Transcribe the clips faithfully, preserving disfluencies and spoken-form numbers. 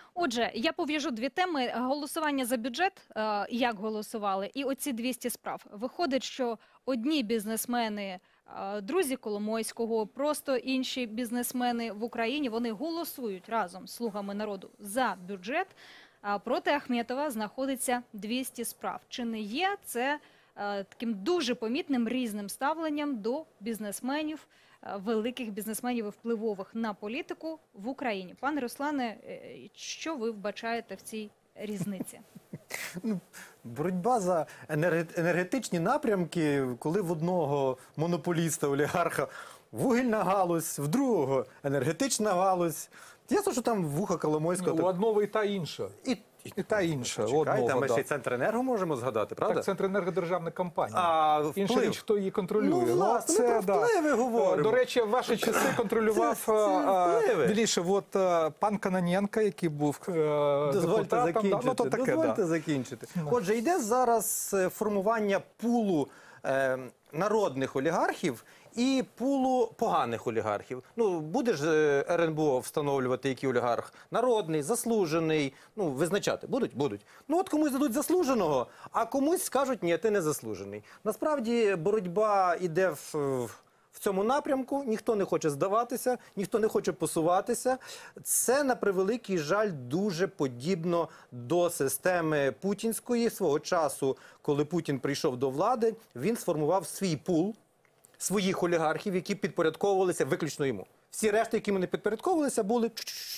Отже, я пов'яжу дві теми: голосування за бюджет, е, як голосували, і оці двісті справ. Виходить, що одні бізнесмени, е, друзі Коломойського, просто інші бізнесмени в Україні, вони голосують разом з "Слугами народу" за бюджет, а проти Ахметова знаходиться двісті справ. Чи не є це е, таким дуже помітним різним ставленням до бізнесменів, е, великих бізнесменів і впливових на політику в Україні? Пане Руслане, е, що ви вбачаєте в цій різниці? Ну, боротьба за енерге- енергетичні напрямки, коли в одного монополіста, олігарха вугільна галузь, в другого енергетична галузь. Ясно, що там вуха Коломойського. У так- одного і та інша. І, І та інша. Чекайте, Одного, ми да. ще й Центренерго можемо згадати, правда? Так, Центренерго державна компанія. А Інша вплив? річ, хто її контролює. Ну, власне, ми про впливи говоримо. До речі, в ваші часи контролював Це- це впливи. більше от е, пан Каноненко, який був е, Дозвольте депутатом. Да, закінчити. ну, то таке, Дозвольте да. закінчити. Отже, йде зараз е, формування пулу е, народних олігархів і пулу поганих олігархів. Ну, буде ж е, ер ен бе о встановлювати, який олігарх народний, заслужений, ну, визначати. Будуть? Будуть. Ну, от комусь дадуть заслуженого, а комусь скажуть, ні, ти не заслужений. Насправді, боротьба йде в... в В цьому напрямку ніхто не хоче здаватися, ніхто не хоче посуватися. Це, на превеликий жаль, дуже подібно до системи путінської. Свого часу, коли Путін прийшов до влади, він сформував свій пул своїх олігархів, які підпорядковувалися виключно йому. Всі решти, які не підпорядковувалися, були,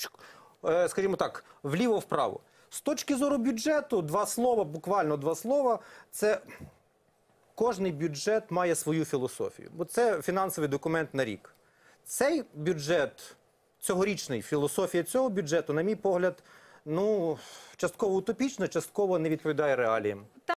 е, скажімо так, вліво-вправо. З точки зору бюджету, два слова, буквально два слова, це... Кожний бюджет має свою філософію, бо це фінансовий документ на рік. Цей бюджет, цьогорічний, філософія цього бюджету, на мій погляд, ну, частково утопічна, частково не відповідає реаліям.